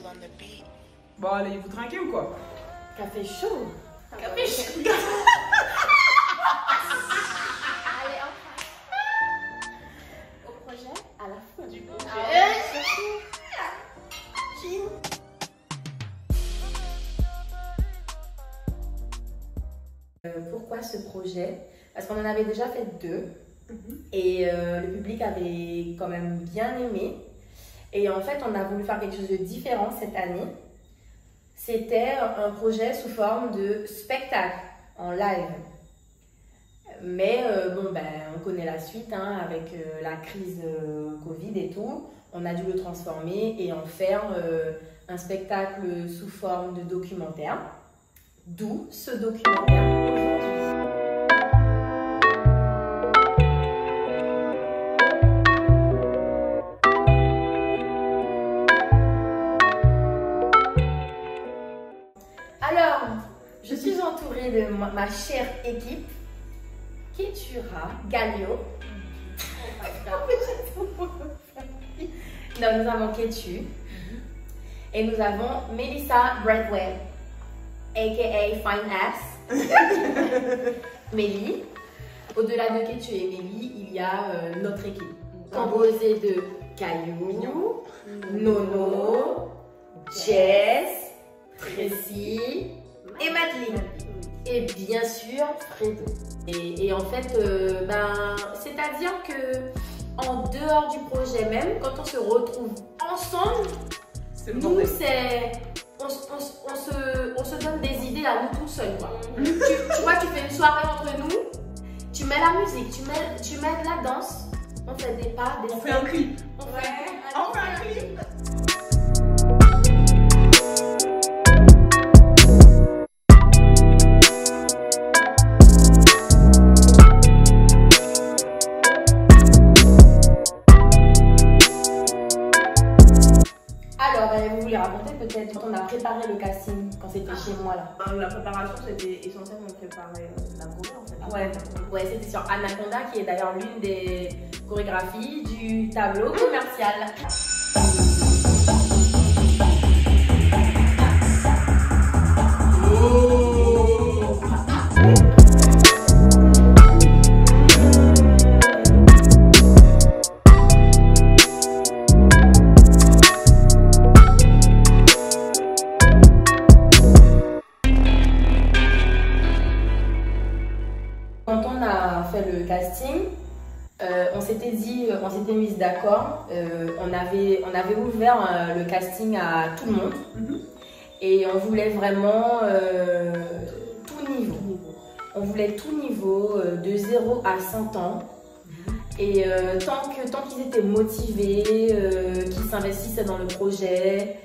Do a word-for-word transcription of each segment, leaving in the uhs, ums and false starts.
Bon, allez, vous trinquez ou quoi? Café chaud. Café chaud. Allez, enfin. Au projet, à la fin du projet. Ah ouais. Euh, pourquoi ce projet? Parce qu'on en avait déjà fait deux. Mm-hmm. Et euh, le public avait quand même bien aimé. Et en fait, on a voulu faire quelque chose de différent cette année. C'était un projet sous forme de spectacle en live. Mais euh, bon, ben, on connaît la suite hein, avec euh, la crise euh, Covid et tout. On a dû le transformer et en faire euh, un spectacle sous forme de documentaire. D'où ce documentaire aujourd'hui. Alors, je suis entourée de ma, ma chère équipe. Ketura, Galio. Non, nous avons Ketu. Et nous avons Melissa Bradway, aka Fine Ass. Mélie. Au-delà de Ketu et Mélie, il y a euh, notre équipe. Composée de Caillou, Nono, Jess, Tracy et Madeleine. Et bien sûr, Fredo. Et, et en fait, euh, ben, c'est-à-dire que en dehors du projet même, quand on se retrouve ensemble, nous, c'est... On, on, on, se, on se donne des idées à nous tout seuls, quoi. tu, tu vois, tu fais une soirée entre nous, tu mets la musique, tu mets, tu mets de la danse, on fait des pas, des... On fait un clip. On fait, ouais, on fait un clip. Vous voulez raconter peut-être quand on a préparé le casting, quand c'était chez moi là? La préparation, c'était essentiellement préparer la choré en fait. Ouais, ouais c'était sur Anaconda qui est d'ailleurs l'une des chorégraphies du tableau commercial. Quand on a fait le casting, euh, on s'était dit, on s'était mis d'accord, euh, on, avait, on avait ouvert euh, le casting à tout le monde mm-hmm. et on voulait vraiment euh, tout niveau. On voulait tout niveau, euh, de zéro à cent ans. Mm-hmm. Et euh, tant que, tant qu'ils étaient motivés, euh, qu'ils s'investissaient dans le projet.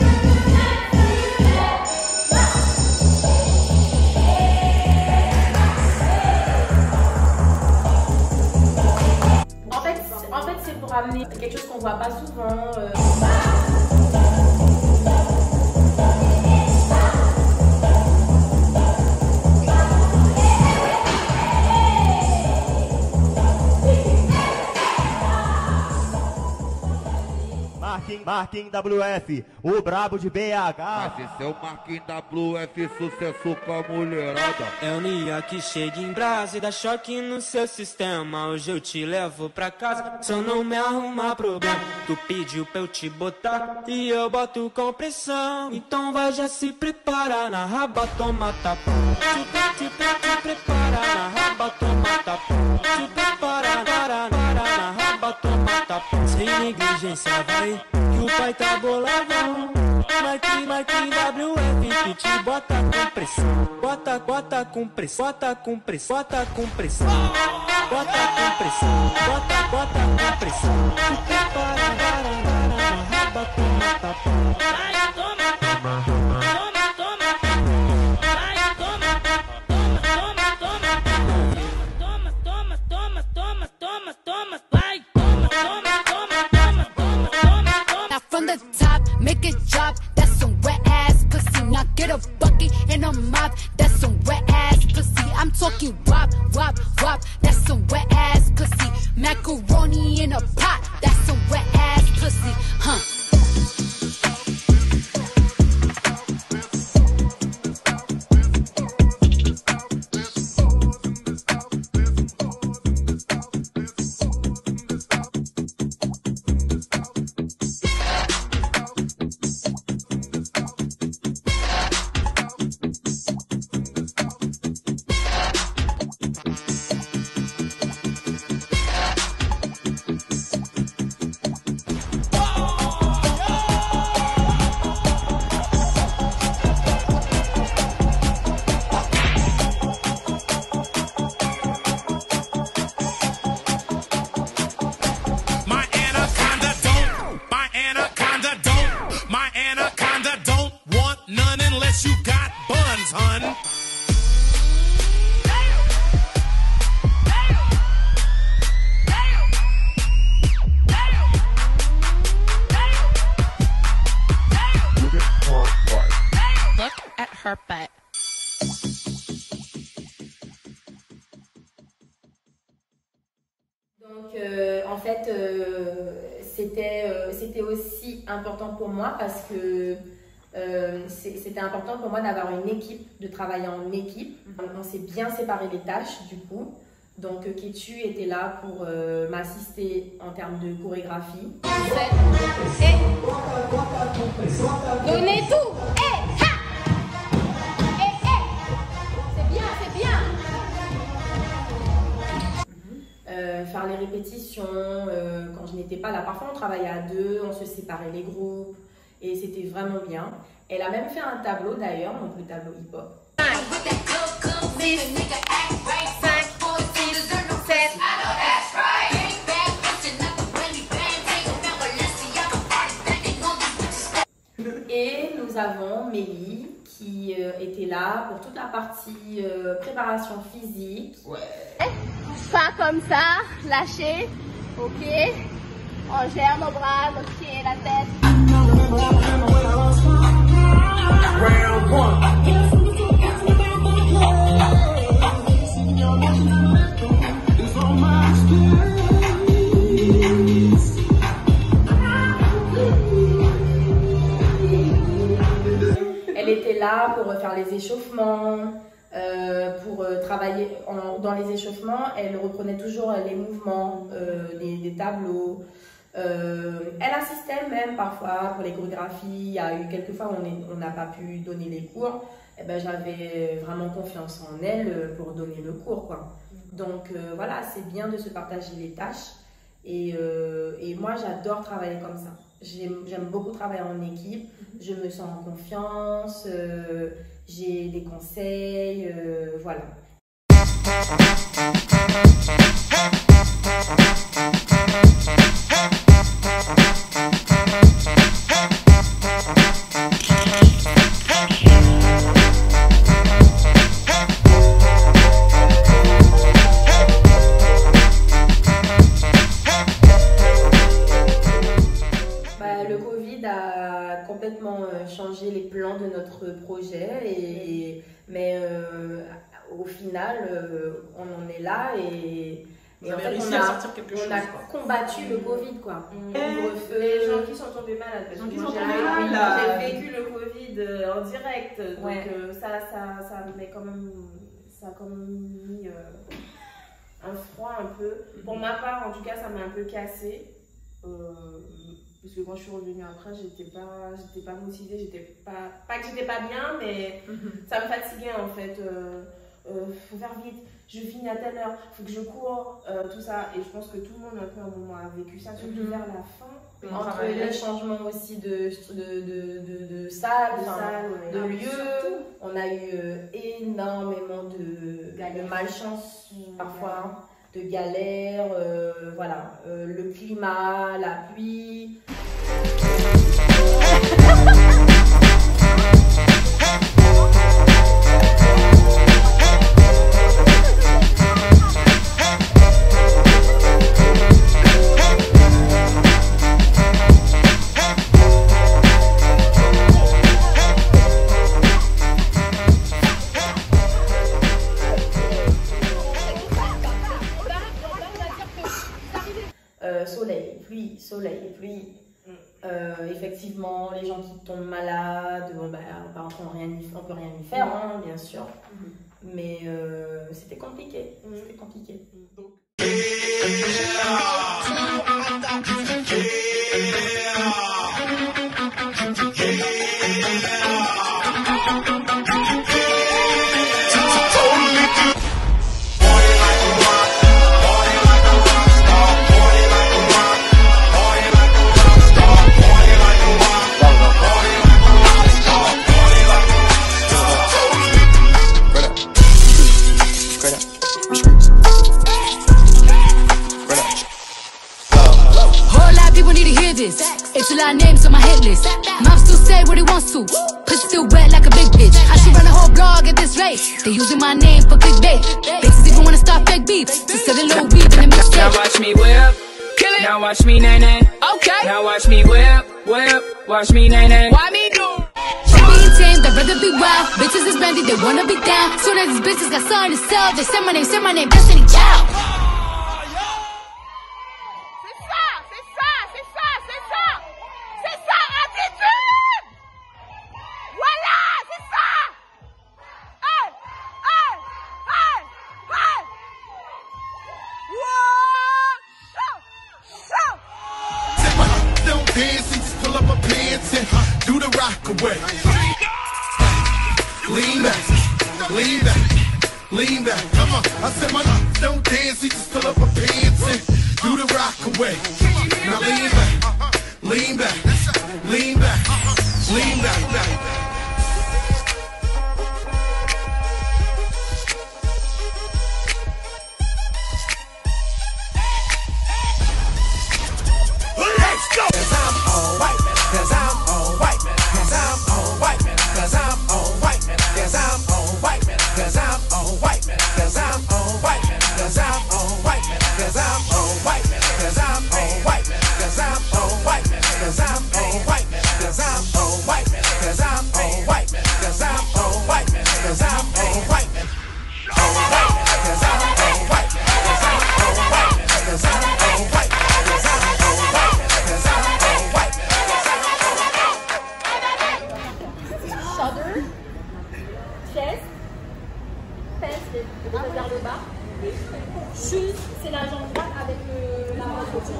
Amener quelque chose qu'on voit pas souvent. Euh... Marquinhos, Marquinhos W F, o brabo de B H. Esse é o Marquinhos W F, sucesso com a mulherada. É o Nia que chega em brasa e dá choque no seu sistema. Hoje eu te levo pra casa, só não me arrumar problema. Tu pediu pra eu te botar e eu boto com pressão. Então vai já se prepara, na raba toma tapão. Te, te, te, te prepara, na raba toma tapão. Te prepara, para, para, na raba toma tapão. Sem negligência vai, que o pai tá boladão. Mike, Mike W F que te bota com pressão. Bota, bota com pressão, bota com pressão, bota com pressão. Bota com pressão, bota, bota com pressão. Te prepara, para, para, na raba toma tapão. Vai, toma, toma, toma, toma, vai, toma, toma, toma, toma, toma, toma, toma, toma, toma, toma, vai, toma, toma, toma, toma, toma, toma, toma. Now from the top, make it drop. That's some wet ass pussy. Now get a bucket and a mop. That's some wet ass pussy. I'm talking wop, wop, wop. That's some wet ass pussy. Macaroni in a pot. That's some wet ass pussy, huh? c'était euh, c'était aussi important pour moi parce que euh, c'était important pour moi d'avoir une équipe, de travailler en équipe. On s'est bien séparé les tâches du coup. Donc Ketchu était là pour euh, m'assister en termes de chorégraphie. Et donnez tout. Et ha. Et et. C'est bien, c'est bien. Euh, faire les répétitions euh, quand je n'étais pas là. Parfois on travaillait à deux, on se séparait les groupes et c'était vraiment bien. Elle a même fait un tableau d'ailleurs, donc le tableau hip-hop. Et nous avons Mélie qui euh, était là pour toute la partie euh, préparation physique. Ouais. Pas comme ça, lâchez. Ok. On gère nos bras, nos pieds, la tête. Elle était là pour faire les échauffements, euh, pour euh, travailler en, dans les échauffements. Elle reprenait toujours les mouvements euh, des, des tableaux. Euh, elle assistait même parfois pour les chorégraphies. Il y a eu quelques fois où on n'a pas pu donner les cours. Et ben, j'avais vraiment confiance en elle pour donner le cours, quoi. Donc euh, voilà, c'est bien de se partager les tâches. Et, euh, et moi, j'adore travailler comme ça. J'aime beaucoup travailler en équipe. Je me sens en confiance. Euh, j'ai des conseils. Euh, voilà. Complètement changé les plans de notre projet, et, mais euh, au final, euh, on en est là et, et en fait, on a, sortir quelque on chose, a combattu mmh. le Covid, quoi. Mmh. Les gens qui sont tombés malades, parce que moi j'ai vécu le Covid en direct, donc ouais. euh, ça, ça, ça met quand même, ça a quand même mis euh, un froid un peu. Mmh. Pour ma part, en tout cas, ça m'a un peu cassé. Euh, Parce que quand je suis revenue après, j'étais pas, j'étais pas motivée, j'étais pas, pas que j'étais pas bien, mais mm-hmm. ça me fatiguait en fait. Euh, euh, faut faire vite, je finis à telle heure, faut que je cours, euh, tout ça. Et je pense que tout le monde un peu à un moment a vécu ça, surtout mm-hmm. vers la fin. Entre les changements aussi de, de, de, de, de salle, de, salle, ouais. de lieu, on a eu euh, énormément de, de malchance mmh, parfois. De galères, euh, voilà, euh, le climat, la pluie. Soleil, pluie, soleil, pluie. Euh, effectivement, les gens qui tombent malades, bon, bah, bah, on ne peut rien y faire, hein, bien sûr. Mm-hmm. Mais euh, c'était compliqué. Mm-hmm. C'était compliqué. Donc... It's a lot of names on my hit list. Mom still say what he wants to. Pussy still wet like a big bitch. I should run a whole blog at this rate. They using my name for clickbait. Bitches even wanna start fake beef. Just sell a little weed in the mixtape. Now watch me whip. Kill it. Now watch me nay nay. Okay. Now watch me whip, whip. Watch me nay nay. Why me do? She being tamed, I'd rather be wild. Bitches is brandy, they wanna be down. Soon as these bitches got something to sell, they say my name, say my name, Destiny Child. C'est ça, c'est ça, c'est ça, c'est dancing, just pull up a pants and do the rock away. Lean back, lean back, lean back. Come on, I said my don't dance, just pull up a pants and do the rock away. Now lean back, lean back, lean back, lean back, back. Shoes, c'est la jambe droite avec le, la main gauche.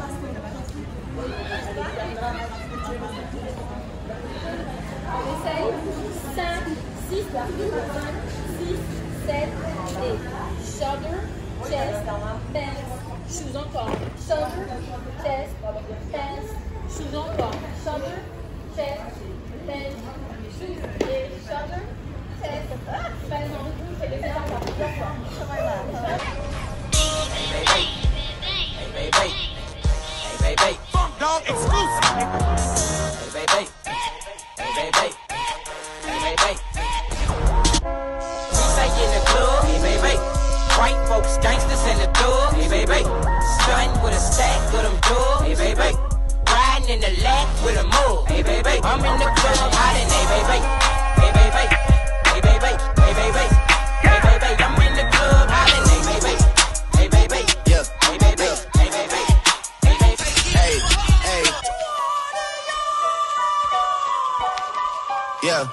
On essaye. cinq, six, six, sept et shoulder, chest, pants, shoes encore. Shoulder, chest, pants, shoes encore. Shoulder, chest, pants, shoes et shoulder, chest. Pas les jambes de c'est les faire encore plusieurs fois. Hey, baby. Hey, baby. Funk Dog exclusive. Hey, baby. Hey, baby. Hey, baby. We say in the club. Hey, baby. White folks, gangsters in the club. Hey, baby. Stunting with a stack of them dubs. Hey, baby. Riding in the lap with a mug. Hey, baby. I'm in the club hiding. Hey, baby. Hey, baby. Hey, baby. Hey, baby. Hey, baby. I'm in the club hiding. Hey, baby. Hey, baby. Yeah. Hey, baby. Hey, baby. Hey, baby. Hey, hey. Yeah.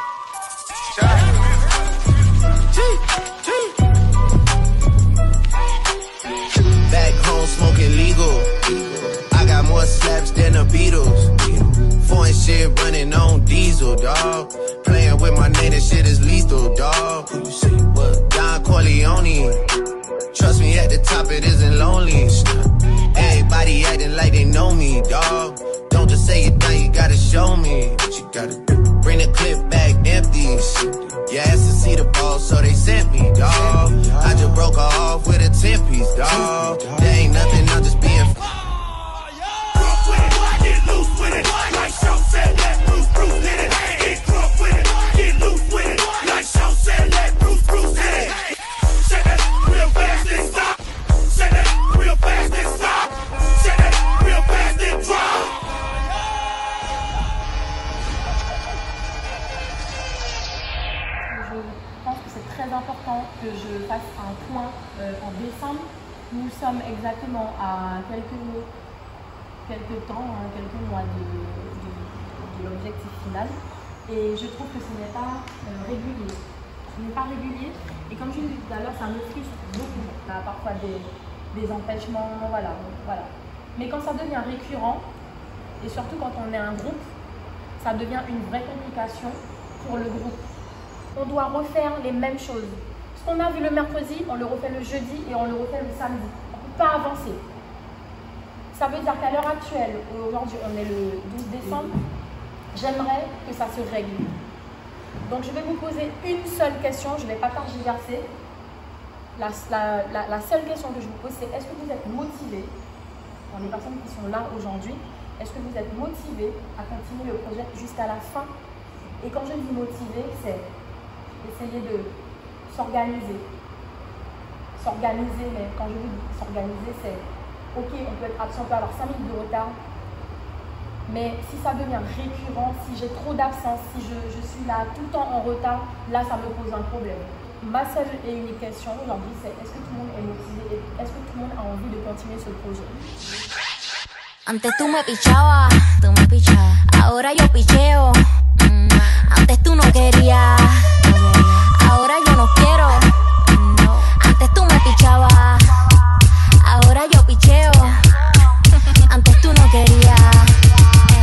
Back home smoking legal. I got more slaps than the Beatles. Foreign shit running on diesel, dawg. Playing with my name, that shit is lethal, dawg. Who you say what? Don Corleone. Trust me, at the top it isn't lonely. Everybody acting like they know me, dawg. Don't just say it now, you gotta show me what you gotta do. Bring the clip back empty. You asked to see the ball, so they sent me, dawg. I just broke her off with a ten piece, dawg. There ain't nothing, I'm just being f***. Get loose with it, like Sean said, let Bruce Bruce hit it. Get drunk with it, get loose with it, like Sean said, let Bruce Bruce hit it. Shake that real fast and stop. Shake that real fast and stop. Shake that real fast and drop. Je pense que c'est très important que je fasse un point euh, en décembre. Nous sommes exactement à quelques, quelques temps, hein, quelques mois de, de, de l'objectif final. Et je trouve que ce n'est pas euh, régulier. Ce n'est pas régulier. Et comme je l'ai dit tout à l'heure, ça me frustre beaucoup. On a parfois des, des empêchements, voilà, voilà. Mais quand ça devient récurrent, et surtout quand on est un groupe, ça devient une vraie complication pour le groupe. On doit refaire les mêmes choses. Ce qu'on a vu le mercredi, on le refait le jeudi et on le refait le samedi. On ne peut pas avancer. Ça veut dire qu'à l'heure actuelle, aujourd'hui on est le douze décembre, j'aimerais que ça se règle. Donc je vais vous poser une seule question, je ne vais pas tergiverser. La, la, la, la seule question que je vous pose, c'est est-ce que vous êtes motivés, dans les personnes qui sont là aujourd'hui, est-ce que vous êtes motivés à continuer le projet jusqu'à la fin? Et quand je dis motivé, c'est essayer de s'organiser. S'organiser, mais quand je dis s'organiser, c'est ok, on peut être absent, on peut avoir cinq minutes de retard. Mais si ça devient récurrent, si j'ai trop d'absence, si je, je suis là tout le temps en retard, là ça me pose un problème. Ma seule et unique question aujourd'hui, c'est est-ce que tout le monde est motivé et est-ce que tout le monde a envie de continuer ce projet? Antes tú me pichabas, tú me pichabas. Ahora yo picheo. Mm. Antes tú no querías, ahora yo no quiero. No. Antes tú me pichabas, ahora yo picheo. Antes tú no querías,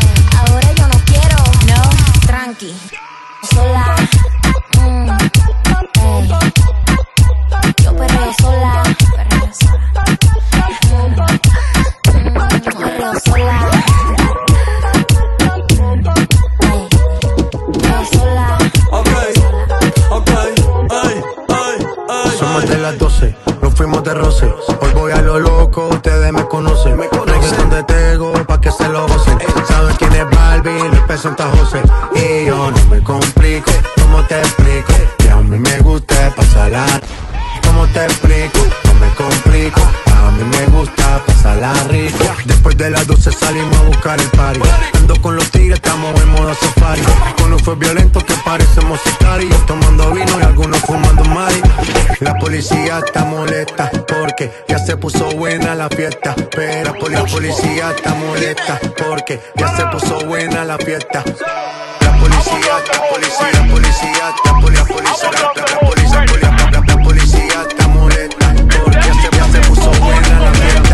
fuimos de roce. Hoy voy a lo loco, ustedes me conocen. Reggaeton de Tego, pa' que se lo gocen. Saben quién es Barbie, representa a José. Y yo no me complico, ¿cómo te explico? Que a mí me gusta pasarla. ¿Cómo te explico? No me complico. A mí me gusta pasarla rico. Después de las doce salimos a buscar el party. Ando con los tigres, estamos en modo safari. Con un fue violento que parecemos sicarios. Tomando vino y algunos fumando mari. La policía está molesta porque ya se puso buena la fiesta. Pero la policía está molesta porque ya se puso buena la fiesta. La policía, la policía, la policía, la policía, la policía, la policía, la policía está molesta porque ya se, ya se puso buena la fiesta.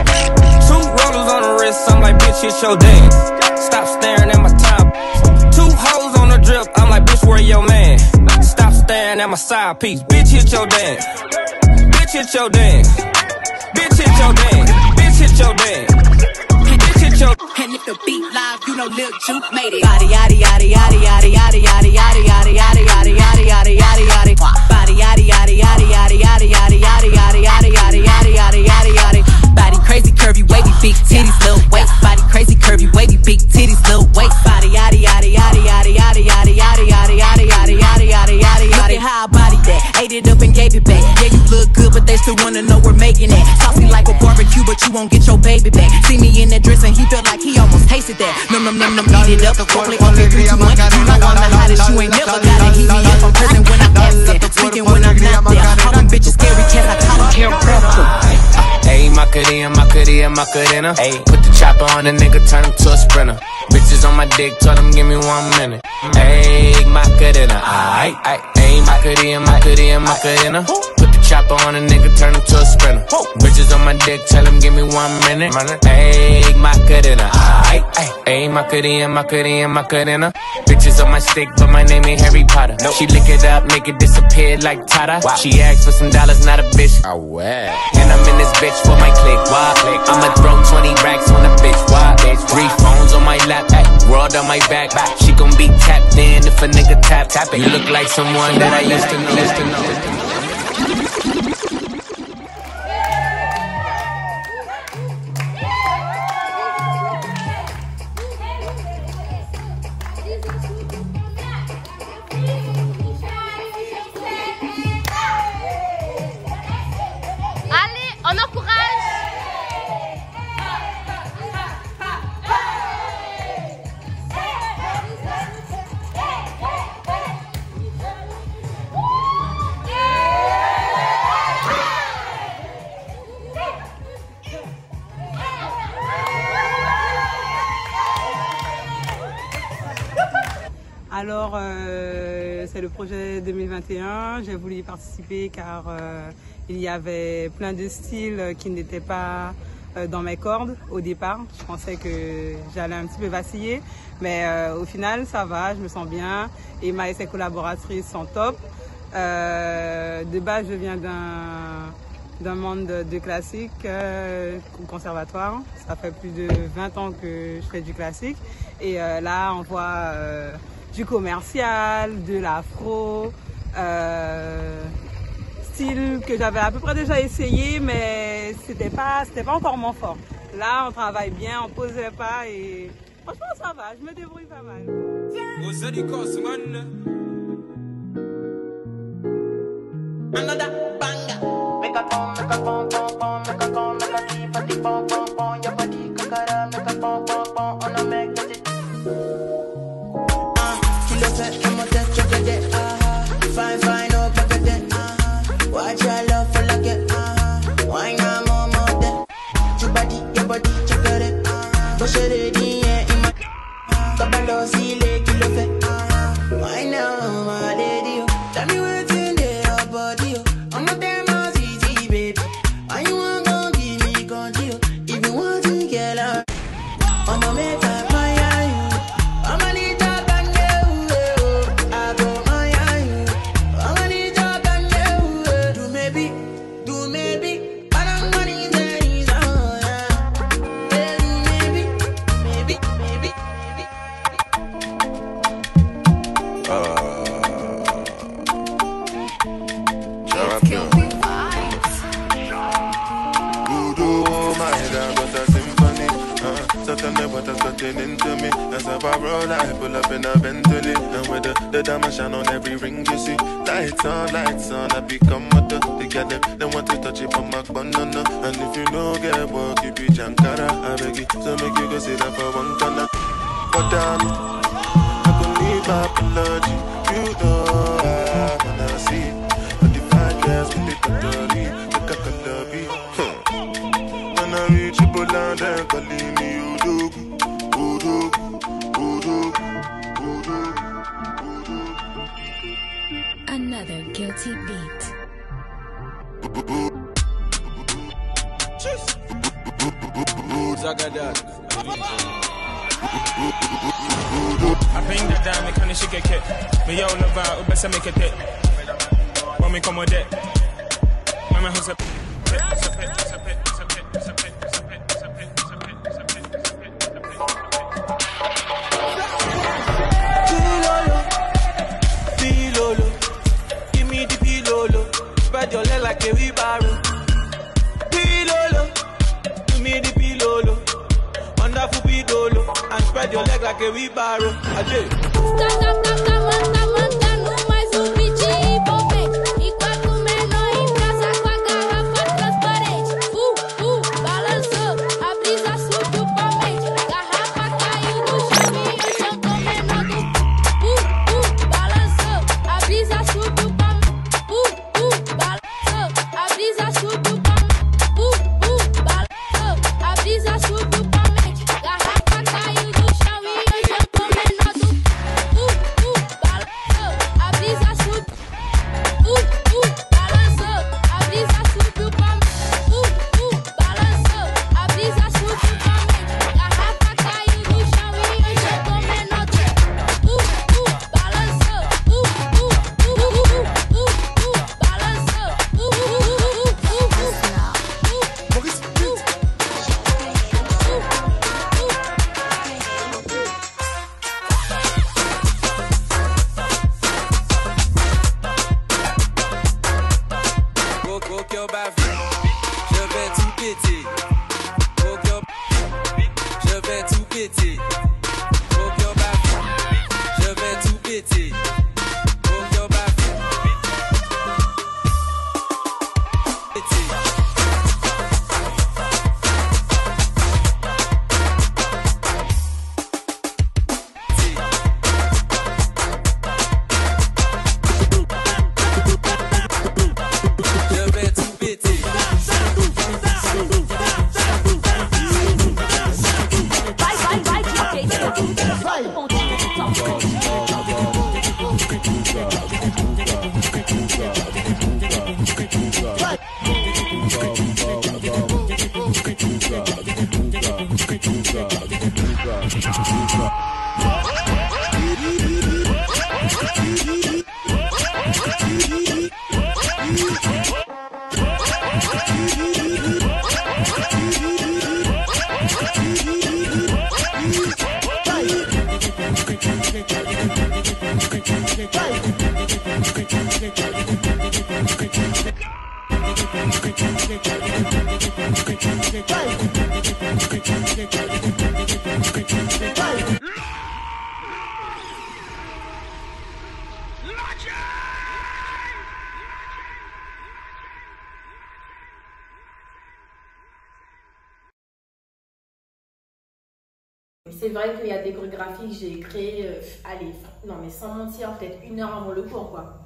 Two rollers on the wrist, I'm like, bitch, hit your dance. Stop staring at my top. Two hoes on the drip, I'm like, bitch, where your man? Stop staring at my side piece, bitch, hit your dance. Bitch, hit your dance. Bitch, hit your dance. Bitch, hit your dance. Bitch, hit your. And if the beat live, you know Lil Juke made it. Body, yaddy, yaddy, yaddy, yaddy, yaddy, yaddy, yaddy, yaddy, yaddy, yaddy, yaddy, yaddy, yaddy, yaddy. Body, yaddy, yaddy, yaddy, yaddy, yaddy, yaddy, yaddy, yaddy, yaddy, yaddy, yaddy, yaddy, yaddy, yaddy. Body crazy, curvy, wavy, big titties, little waist. Body crazy, curvy, wavy, big titties, little waist. Body, yaddy, yaddy, yaddy, yaddy, yaddy, yaddy, yaddy, yaddy, yaddy, yaddy, yaddy, yaddy, yaddy. Look at how I body that, ate it up and gave it back. Yeah, you look good, but they still wanna know we're making it. Saucy like a barbecue, but you won't get your baby back. See me in that dress and he felt like he almost tasted that. Num num num num, eat it up. Hopefully on the three, two, one. You know I'm the hottest, you ain't never gotta heat me up. I'm present when I'm absent, speaking when I'm not there. All them bitches scary cats, I call them care predator. Ayy, Macarena, Macarena, Macarena. Ayy, put the chopper on the nigga, turn him to a sprinter. Bitches on my dick, tell them give me one minute. Ayy, Macarena, aight, aight. Ayy, Macarena, Macarena, Macarena. Put the chopper on a nigga, turn him to a sprinter. Bitches on my dick, tell him give me one minute. Ayy, Macarena, aight, aight. Ayy, Macarena, Macarena, Macarena. Bitches on my stick, but my name ain't Harry Potter. She lick it up, make it disappear like Tata. She asked for some dollars, not a bitch. Oh, wow. And I'm in this bitch for my click. Why? I'ma throw twenty racks on a bitch. Why? Three phones on my lap, world on my back. She gon' be tapped in if a nigga tap tap it. You look like someone that I used to know. Used to know. On encourage. Alors, euh, c'est le projet deux mille vingt et un. J'ai voulu y participer car euh, il y avait plein de styles qui n'étaient pas euh, dans mes cordes au départ. Je pensais que j'allais un petit peu vaciller, mais euh, au final, ça va, je me sens bien. Emma et ses collaboratrices sont top. Euh, de base, je viens d'un d'un monde de, de classique, euh, au conservatoire. Ça fait plus de vingt ans que je fais du classique. Et euh, là, on voit euh, du commercial, de l'afro, euh, style que j'avais à peu près déjà essayé, mais c'était pas, c'était pas encore mon fort. Là, on travaille bien, on pose les pas et franchement, ça va, je me débrouille pas mal. Another banger. Make a pom, make a pom, pom, pom, make a pom, make a keep a deep pom, pom, pom. Your body kakara, make a pom, pom, pom, on a make it. Ah, kilo set, come on, test, check it, ah, fine, fine, oh, check it, ah, watch your love for like it, ah, why not more, more, that, your body, your body, check it, ah, push it in, yeah, in my, kabalo, see, le, kilo set, ah, why not, my lady, tell me what's in there, your body, I'm not there, my easy, baby, why you want to give me control, if you want to get out, I'ma make a As I roll, I pull up in a Bentley. And with the, the diamond shine on every ring you see. Lights on, lights on, I become mother. They got them, they want to touch it from my banana. And if you don't get work, you be Jankara. I beg you, so make you go sit down for one corner. But down, I gon' need my apology. You know I wanna see. But the fine girls with the cutlery, the cutlery. When I reach you, land and calling me Udogu, Udogu, Udogu, Udogu. Another guilty beat. I bring that down, me kind of shit get kicked. Me yo love out, we better make it hit. When we come with it, mama who's a pit, it's a pit, it's a pit, it's a pit, it's a pit, it's a pit, it's a pit, it's a pit, it's a pit, it's a pit, it's a pit, it's a pit. Pilolo, give me the pilolo, spread your leg like a wheelbarrow. Pilolo, give me the pilolo. Wonderful bidolo, and spread your leg like a wheelbarrow. C'est vrai qu'il y a des chorégraphies que j'ai créées, euh, allez, non mais sans mentir, peut-être une heure avant le cours quoi.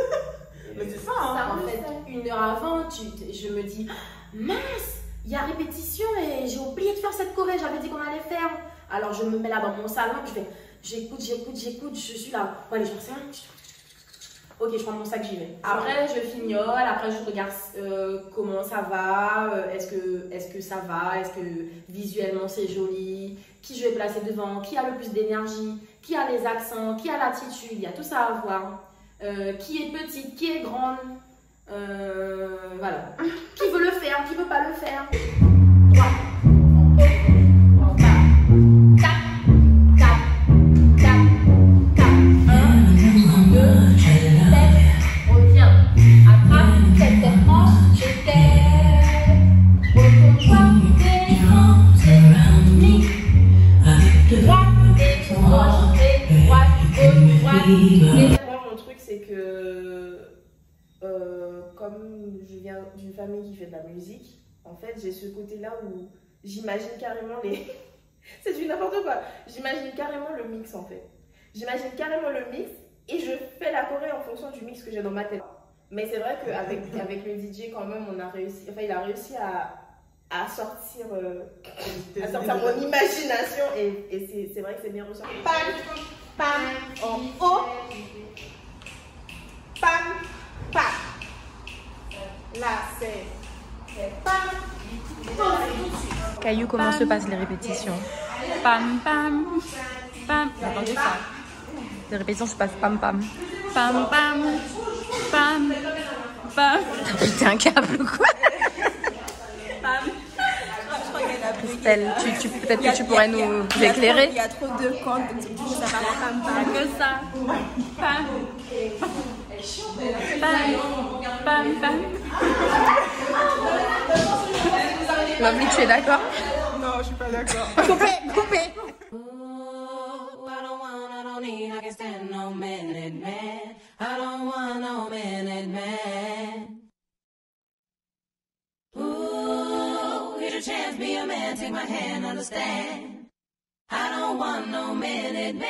Mais c'est ça, hein, ça, en fait, une heure avant, tu, je me dis, mince, il y a répétition et j'ai oublié de faire cette choré, j'avais dit qu'on allait faire. Alors je me mets là dans mon salon, je fais, j'écoute, j'écoute, j'écoute, je suis là. Bon allez, j'en sais rien. Ok, je prends mon sac, j'y vais. Après, je fignole, après je regarde euh, comment ça va, euh, est-ce que, est-ce que ça va, est-ce que visuellement c'est joli, qui je vais placer devant, qui a le plus d'énergie, qui a les accents, qui a l'attitude, il y a tout ça à voir. Euh, qui est petite, qui est grande, euh, voilà. Qui veut le faire, qui veut pas le faire. Drop it. Moi, mon truc, c'est que euh, comme je viens d'une famille qui fait de la musique, en fait, j'ai ce côté-là où j'imagine carrément les... C'est du n'importe quoi. J'imagine carrément le mix, en fait. J'imagine carrément le mix et je fais la choré en fonction du mix que j'ai dans ma tête. Mais c'est vrai qu'avec avec le D J, quand même, on a réussi... Enfin, il a réussi à... à sortir, euh, à sortir mon imagination et, et c'est vrai que c'est bien ressorti. Pam, pam, en haut. Pam, pam. Là, c'est pam. Caillou, comment se passent les répétitions? Pam, pam, pam. Attendez ça. Les répétitions se passent pam, pam. Pam, pam, pam, pam. T'as pété un câble ou quoi? Pam. Christelle, tu, tu, peut-être que tu pourrais nous éclairer. Il y a trop de cordes, donc du coup ça va pam pam. Que ça. Pam. Pam. Pam pam. Lovely, tu es d'accord? Non, je suis pas d'accord. Coupez, coupez. I can stand no minute man. I don't want no minute man. Ooh, get a chance, be a man, take my hand, understand. I don't want no minute man.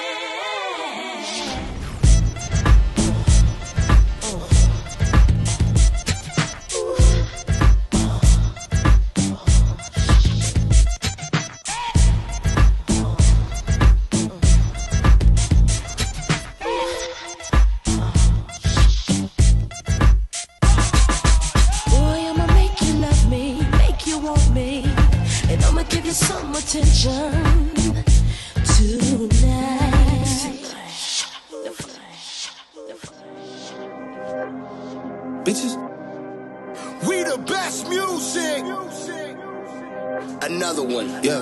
Some attention tonight. Bitches, we the best music. Another one, yeah.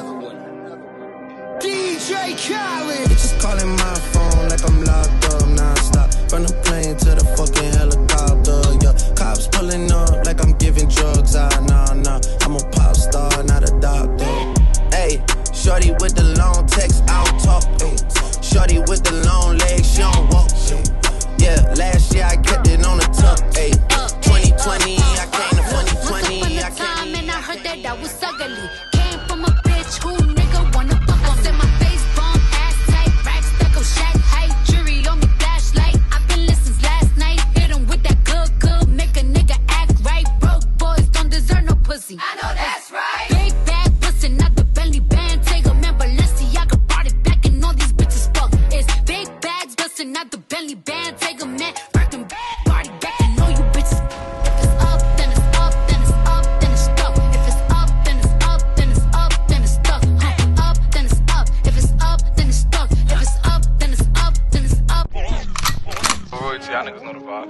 D J Khaled. Bitches calling my phone like I'm locked up non-stop. From the plane to the fucking helicopter, yeah. Cops pulling up like I'm giving drugs. Ah, nah, nah. I'm a pop star, not a doctor. Hey, shorty with the long text, I don't talk. Ay. Shorty with the long legs, she don't walk. Ay. Yeah, last year I kept it on the tuck. Ay. twenty twenty, I came to twenty twenty. I time and I heard that I was ugly. Came from a bitch who nigga wanna fuck on. Said my face bomb, ass tight, racks stuck up, shack height, jury on me, flashlight. I've been listening last night, hit him with that good, good, make a nigga act right. Broke boys don't deserve no pussy. I know that's right. Big bag pussy, not the belly band. Take a man, Balenciaga brought it back and all these bitches fuck. It's big bags bustin', not the belly band. Take a man, Birkin party back and all you bitches. If it's up, then it's up, then it's up, then it's stuck. If it's up, then it's up, then it's up, then it's stuck. Huh. Up, then it's up. If it's up, then it's stuck. If it's up, then it's up, then it's up. Royalty, y'all niggas know the vibes.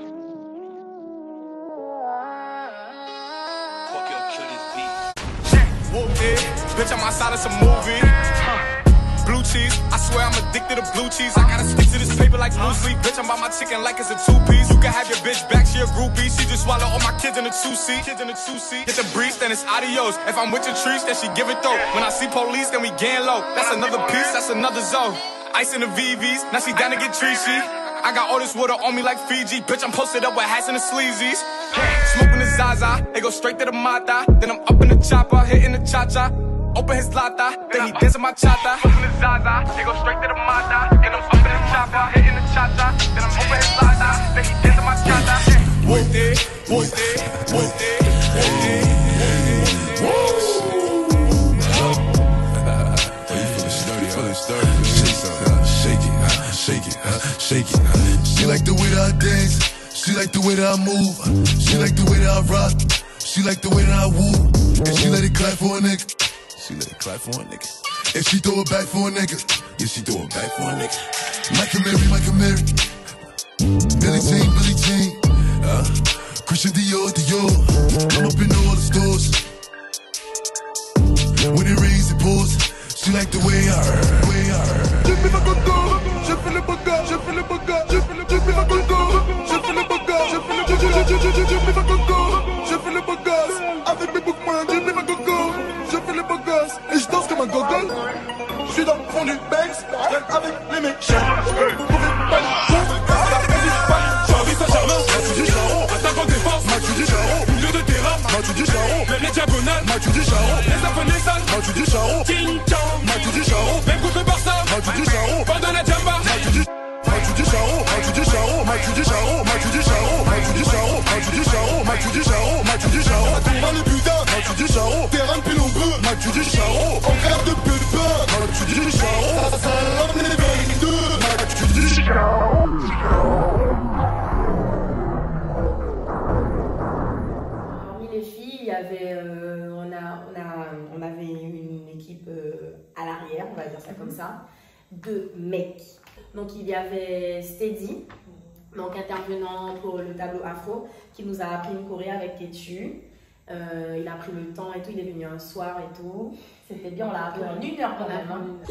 Fuck your kill this beat. Whoop it, bitch, I'm outside of some movie. Huh. Blue cheese, I swear I'm addicted to blue cheese. I gotta stick to this paper like blue sleep. Bitch, I'm by my chicken like it's a two-piece. You can have your bitch back, she a groupie. She just swallow all my kids in a two-seat. Kids in a two-seat. Hit the breeze, then it's adios. If I'm with your trees, then she give it though. When I see police, then we gang low. That's another piece, that's another zone. Ice in the V Vs, now she down to get treachy. I got all this water on me like Fiji. Bitch, I'm posted up with hats and the sleazies. Smoking the Zaza, it go straight to the Mata. Then I'm up in the chopper, hitting the cha-cha. Open his lata, then he dancing my chata. Smoking the Zaza, it go straight to the Mata. Then I'm up in the chopper, hitting the cha-cha. Then I'm open his lata, then he dancing my chata. Whoop it, whoop it, whoop it, whoop it, whoop it. Shake it, shake it, shake it. She like the way that I dance. She like the way that I move. She like the way that I rock. She like the way that I woo. And she let it clap for a nigga. She let it clap for a nigga. And she throw it back for a nigga. Yeah, she throw it back for a nigga. Michael Mary, Michael Mary. Billie Jean, Billie Jean. Uh, Christian Dior, Dior. I'm up in all the stores. When it rains, it pours. She like the way I heard, way I heard. Je fais ma coco, je fais le baga, je fais le baga, je fais le, je fais ma coco, je fais le baga, je fais le, je, je, je, je, je, je fais ma coco, je fais le bagas, avec mes bookman, je fais ma coco, je fais le bagas, et je danse comme un gogol. Je suis dans le fond du Banks, traîne avec les méchants. Charlie Saint-Germain, Matuidi Charo. Attaque en défense, Matuidi Charo. Milieu de terrain, Matuidi Charo. Même les diagonales, Matuidi Charo. Les abonnés sales, Matuidi Charo. King Kong, Matuidi Charo. Même contre Barça, Matuidi Charo. Pas de la Jamba, Matuidi Matuidi Charo, Matuidi Charo, Matuidi Charo, Matuidi Charo, Matuidi Charo, Matuidi Charo, Matuidi Charo, Matuidi Charo. Tomba le butin, Matuidi Charo. Terrain de nombreux, Matuidi Charo. En grave de peu de peur, Matuidi Charo. Salam les vingt-deux, Matuidi Charo. Parmi les filles, il y avait, euh, on, a, on, a, on avait une équipe euh, à l'arrière, on va dire ça comme ça, de mecs. Donc il y avait Steady, donc intervenant pour le tableau afro, qui nous a appris une choré avec Ketchu. Euh, il a pris le temps et tout, il est venu un soir et tout. C'était bien, on l'a appris en une heure quand même. Hein.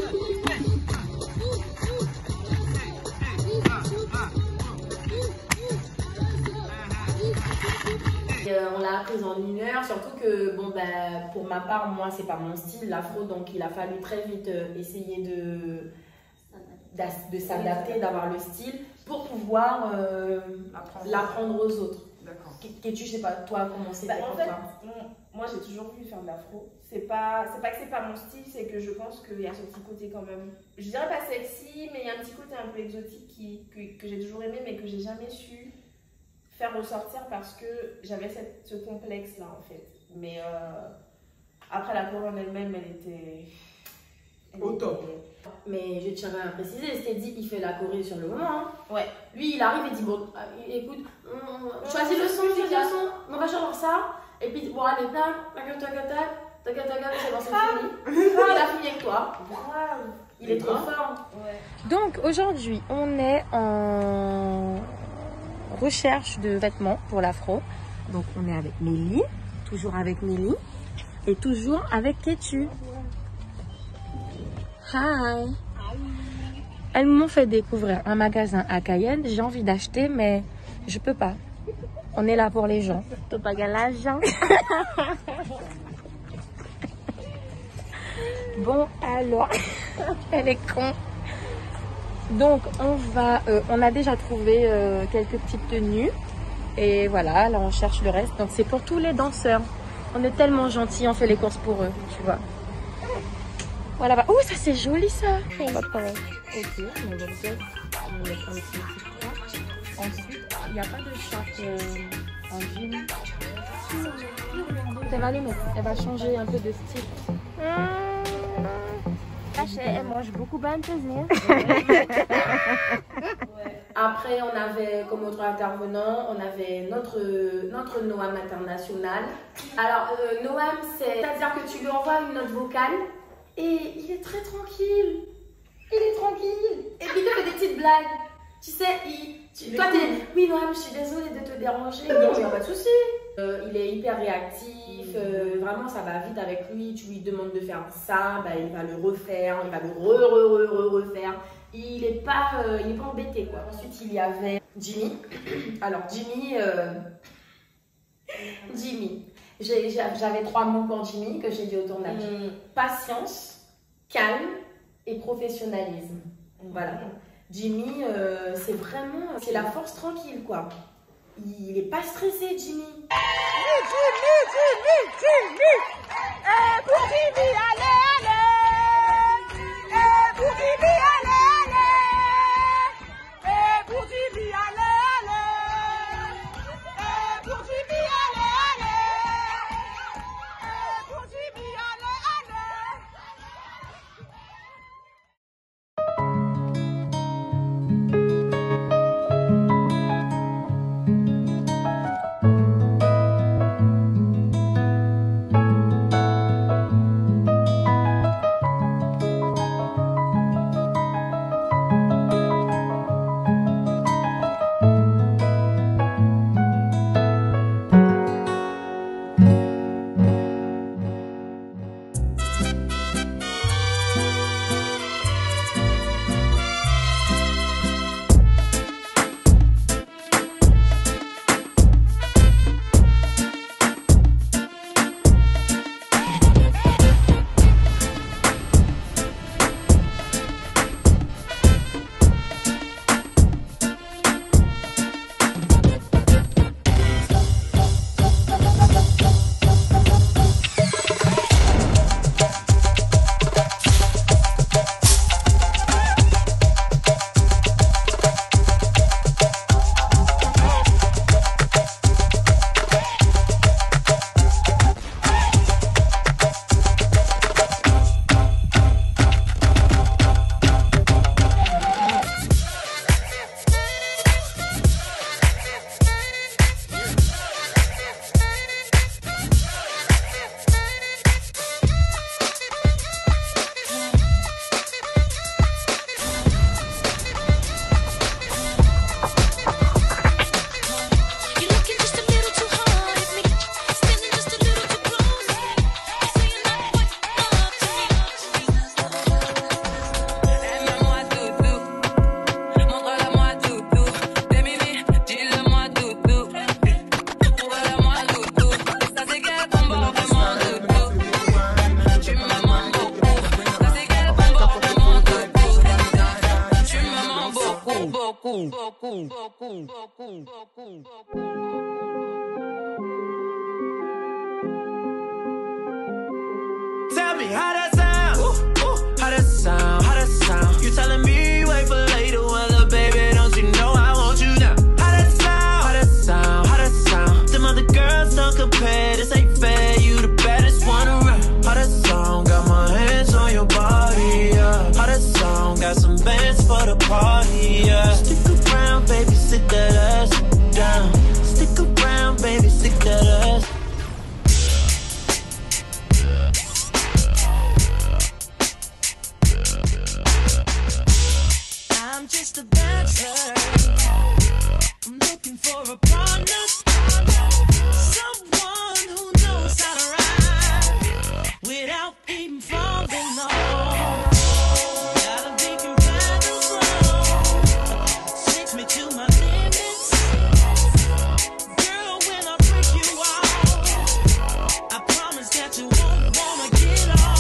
Et, euh, on l'a apprise en une heure, surtout que bon, bah, pour ma part, moi c'est pas mon style l'afro, donc il a fallu très vite euh, essayer de, de s'adapter, d'avoir le style pour pouvoir euh, l'apprendre aux autres. D'accord. Ketchu, je sais pas, toi comment c'était bah, pour en fait, toi? Moi j'ai toujours voulu faire de l'afro. C'est pas, c'est pas que c'est pas mon style, c'est que je pense qu'il y a ce petit côté quand même, je dirais pas sexy, mais il y a un petit côté un peu exotique qui, que, que j'ai toujours aimé, mais que j'ai jamais su faire ressortir parce que j'avais ce complexe là en fait. Mais euh, après la couronne elle-même, elle était elle au était... top. Mais je tiens à préciser, Steady il fait la choré sur le moment. Hein. Ouais. Lui il arrive et dit bon, écoute, on choisis le son, choisis le son, on va changer ça. Et puis bon allez, tac, tac, tac, tac, tac, tac, tac, c'est bon, c'est fini. Il a fini avec toi. Wow. Il est trop fort. Ouais. Donc aujourd'hui, on est en recherche de vêtements pour l'afro. Donc on est avec Mélie, toujours avec Mélie et toujours avec Ketchu. Hi. Elles m'ont fait découvrir un magasin à Cayenne. J'ai envie d'acheter mais je peux pas. On est là pour les gens. T'as pas gagné l'argent. Bon alors, elle est con. Donc on va, euh, on a déjà trouvé euh, quelques petites tenues et voilà, là on cherche le reste. Donc c'est pour tous les danseurs. On est tellement gentils, on fait les courses pour eux, tu vois. Voilà, bah, oh ça c'est joli ça. Pas de problème. Ok, on va peut-être mettre un petit peu. Ensuite, il n'y a pas de chape euh, en jean. Elle va les mettre, elle va changer un peu de style. Elle mange beaucoup de plaisir. Après, on avait comme autre intervenant, on avait notre, notre Noam international. Alors, euh, Noam, c'est-à-dire que tu lui envoies une note vocale et il est très tranquille. Il est tranquille. Et puis, il fait des petites blagues. Tu sais, il, tu, toi, t'es... Oui, Noam, je suis désolée de te déranger. Non, il n'y a pas de souci. Euh, il est hyper réactif, euh, vraiment ça va vite avec lui, tu lui demandes de faire ça, bah, il va le refaire, il va le re re re re refaire, il n'est pas, euh, il est pas embêté quoi. Ensuite il y avait Jimmy, alors Jimmy, euh... Jimmy, j'avais trois mots pour Jimmy que j'ai dit au tournage, mm. patience, calme et professionnalisme, voilà. Jimmy, euh, c'est vraiment, c'est la force tranquille quoi. Il est pas stressé, Jimmy. Jimmy, Jimmy, Jimmy. Eh, pour Jimmy, allez, allez. Eh, pour Jimmy, allez, allez. Eh, pour Jimmy, allez, allez. Eh, pour Jimmy, allez, allez. Eh, pour Jimmy, allez, allez. beaucoup, beaucoup, beaucoup, beaucoup, beaucoup. Tell me how that sound, ooh, ooh. How that sound, how that sound. You telling me wait for later, well, uh, baby, don't you know I want you now? How that sound, how that sound, how that sound. Them other girls don't compare, this ain't fair. You the baddest one around. How that sound, got my hands on your body, yeah. How that sound, got some bands for the party, yeah. Stick around, baby, sit that ass down. Stick around, baby, stick that ass. I'm just a bachelor. I'm looking for a partner, someone who knows how to ride without even falling off. Gotta be compatible, takes me to my limits. Girl, when I break you off, I promise that you won't wanna get off.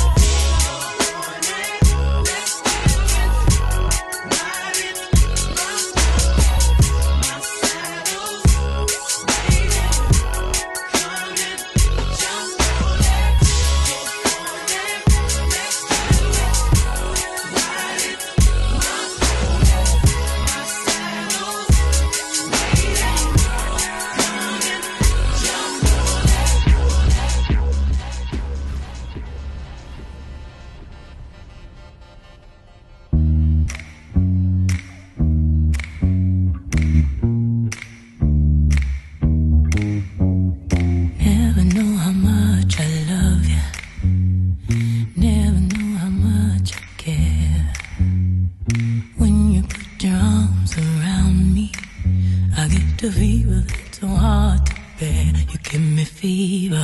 The fever that's so hard to bear, you give me fever.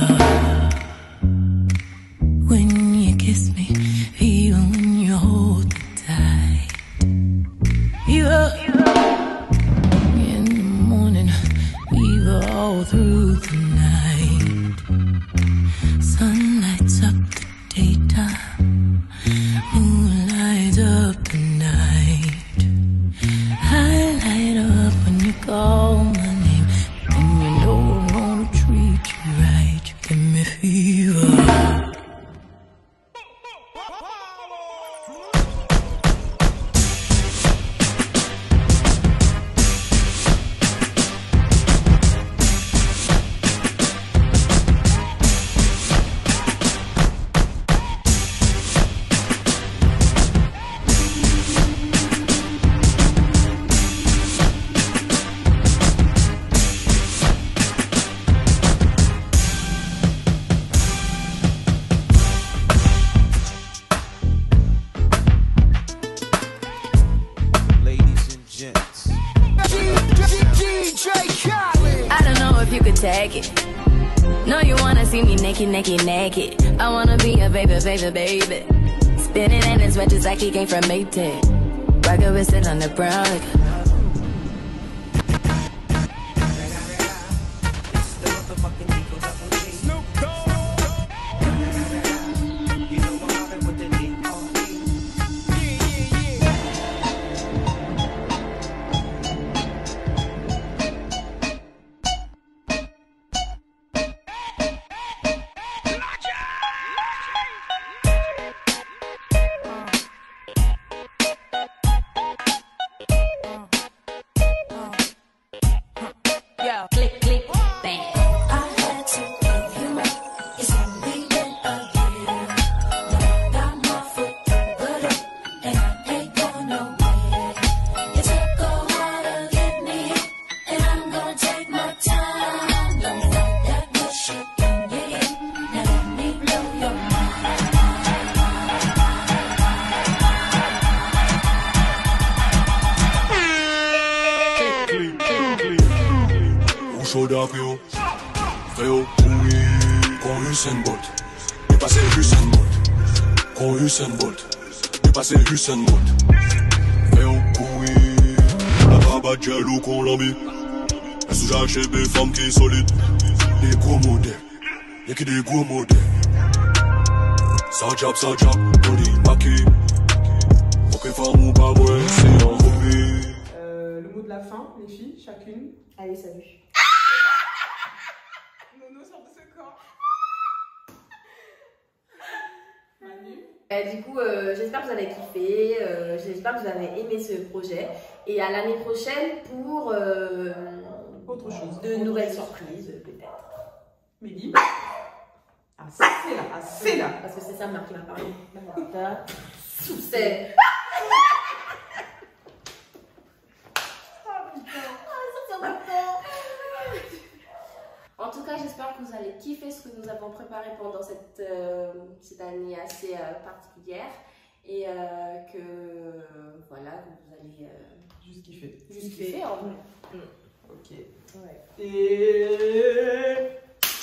When you kiss me, fever when you hold me tight. Fever in the morning, fever all through the night. Sun lights up the daytime, moon lights up the night. I light up when you call my name, and you know I wanna treat you right. You give me fever. Take it. No, you wanna see me naked, naked, naked. I wanna be a baby, baby, baby. Spinning in his red just like he came from Maytag. Rocket with it on the brown. Like Fais-au courir, qu'on Usain Bolt. Dépasser Usain Bolt. Qu'on Usain Bolt. Dépasser Usain Bolt. Fais-au courir, la baba jello qu'on l'a mis. Un sous H B, femme qui est solide. Des gros modèles, y'a qui des gros modèles. Ça job, ça job, on dit maquis. Faut que femme ou pas moi, c'est un hobby. Euh, le mot la fin, les filles, chacune. Allez, salut. Nono sort de ce corps. Manu. Euh, du coup, euh, j'espère que vous avez kiffé, euh, j'espère que vous avez aimé ce projet. Et à l'année prochaine pour euh, autre chose. De nouvelles surprises, peut-être. Mélie. Ah, c'est là, ah, c'est là. Parce que c'est ça, Marc qui m'a parlé. C'est. En tout cas, j'espère que vous allez kiffer ce que nous avons préparé pendant cette, euh, cette année assez euh, particulière et euh, que euh, voilà, vous allez euh, juste kiffer. Juste kiffer en vrai. Mmh. Ok. Ouais. Et.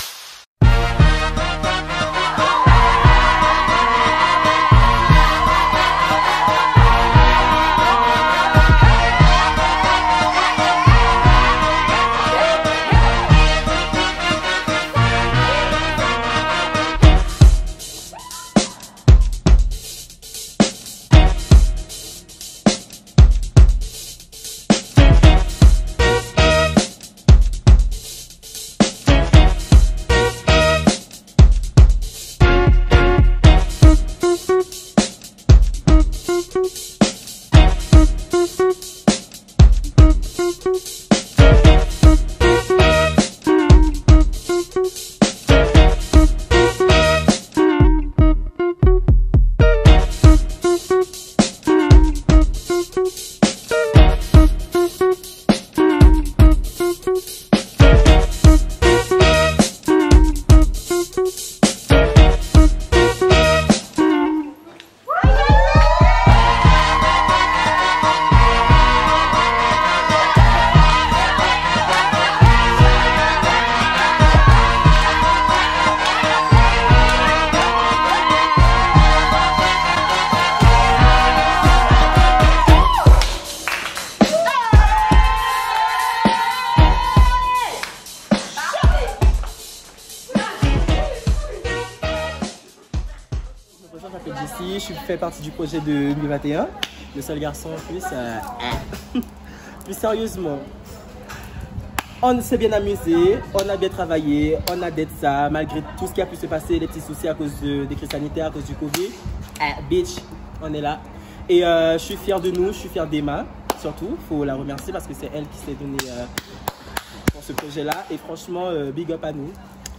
Je fais partie du projet de deux mille vingt et un, le seul garçon en plus. Euh, plus sérieusement, on s'est bien amusé, on a bien travaillé, on a d'être ça, malgré tout ce qui a pu se passer, les petits soucis à cause de, des crises sanitaires, à cause du Covid. Ah, bitch, on est là. Et euh, je suis fier de nous, je suis fier d'Emma, surtout, il faut la remercier parce que c'est elle qui s'est donnée euh, pour ce projet-là. Et franchement, euh, big up à nous.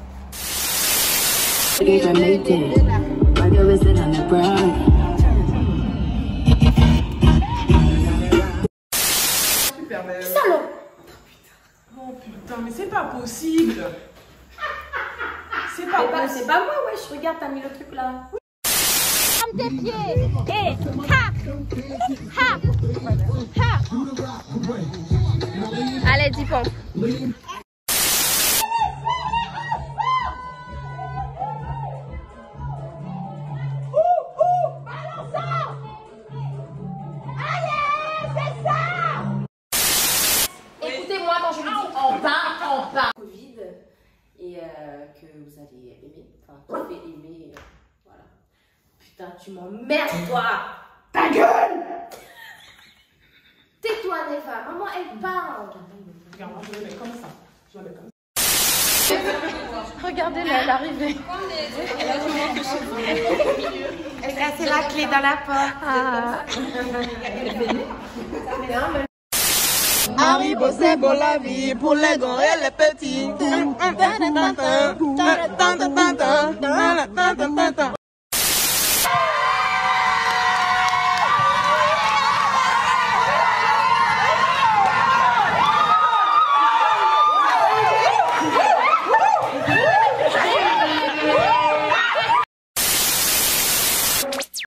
Super belle. Salaud. Oh putain, mais c'est pas possible. C'est pas possible. possible. C'est pas moi, ouais, je regarde, t'as mis le truc là. Ferme tes pieds et ha ha ha. Allez, dix pompes. Écoutez-moi quand je vous dis en bas, en bas. Covid et euh, que vous allez aimer, enfin kiffer, aimer, euh, voilà. Putain, tu m'emmerdes toi. Ta gueule. Tais-toi Neva, maman elle parle. Regarde, moi je vais mettre comme ça. Je vais mettre comme ça. Regardez-la, elle est arrivée. Elle a cassé la clé dans la porte. Ah. Haribo, c'est beau la vie pour les grands et les petits.